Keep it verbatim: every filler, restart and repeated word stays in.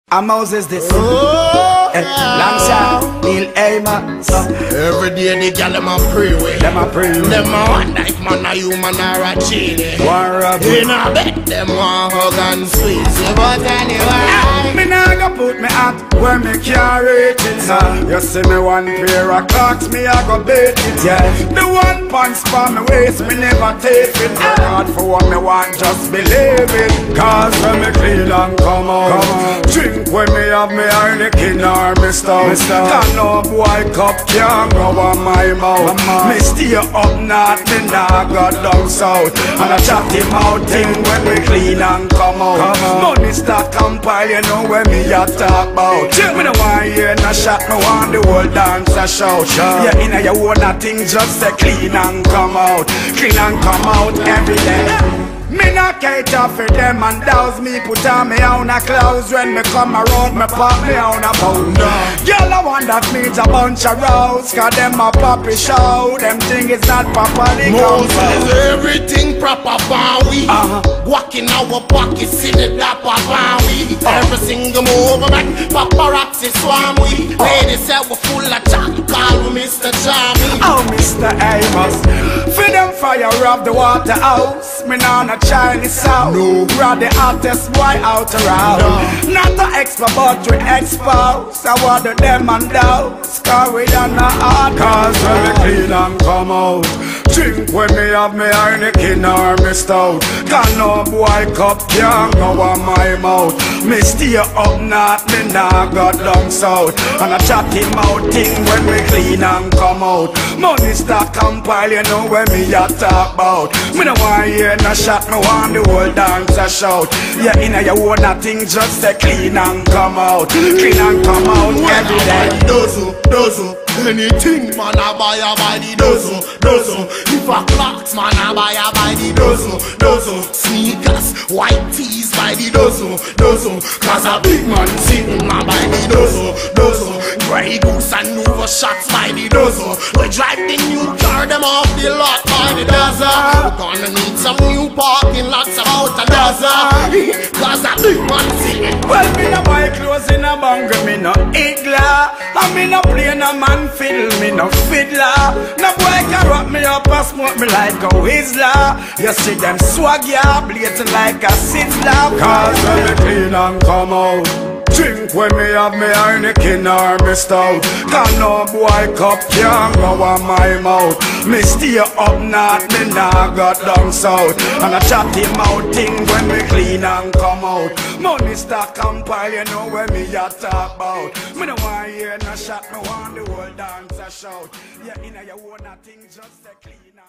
Amos is this. Oh, eh, Alongside Neil Amos. Every day the gal them a pray with. Them a pray with. Them a wonder if man a human or a genie. One rub. In a bed them want hug and squeeze. But anyway, me nah go put me hat where me can't reach it, sir. You see me one pair of clocks, me I go beat it, yeah. The one pants for me waist, me never take it. Work hard for what me want, just believe it. Cause when me clean and come out, come on. Drink when me have me Heineken or me stout. Can no boy cup can't go on my mouth. Me stay up north, me nah go down south. And I chat him out thing when we clean and come out. Money start compile, you know when me a talk about. Me no want hear no shot, me want the whole dance a shout. Yeah, inna your own a thing, just say clean and come out. Clean and come out every day. Me not cater for them and douse me, put on me own a clothes. When me come around, me pop me own a pound. Girl, I want that means a bunch of rows, cause them a poppy show. Them thing is not properly Moses, everything proper for we. uh-huh. Walking our pockets in the top of we. uh-huh. Every single move back, paparazzi swarm we. Ladies say we full of chat, call me Mister Charming. Oh, Mister Amos, for them fire up the Waterhouse. Me nah no Chinese sound. No. We're the hottest boy out around. No. Not the expert, but we expose. I want the them and those, cause we are not hard. Cause when me clean and come out, drink when me have me Heineken or me stout. Cause no boy cup can't go on my mouth. Me stay up north, me nah go down south. And I chat him out thing when me clean and come out. Money start compile, you know when me a talk about. Me no want hear no shot, me want the whole dance a shout. Yeah, inna your own a thing, just say clean and come out. Clean and come out every day. Dozo, dozo, anything man I buy a buy the dozo, dozo. If a clocks man I buy a buy the dozo, dozo. Sneakers, white tees buy the dozo, dozo. Cause a big man sitting I buy the dozo, dozo. Grey Goose and Nova shots by the dozo. We drive the new car, them off the lot by the Gaza. We gonna need some new parking lots about a Gaza. Cause a big man sitting. Well, me no buy clothes in a bang, me no igla. And me no play no man fiddle, me no fiddler. No boy can rock me up and smoke me like a whistler. You see them swag ya, blatant like a sizzler. Cause when me clean and come out, drink when me have me Heineken or me stout. Cause no boy cup can't go on my mouth. Me stay up north, me nah go down south. And I chat him out thing when me clean and come out. Money start compile, you know when me a talk about. Me no want hear no shot, me want the whole dance a shout. Yeah, inna your own a thing, just say clean and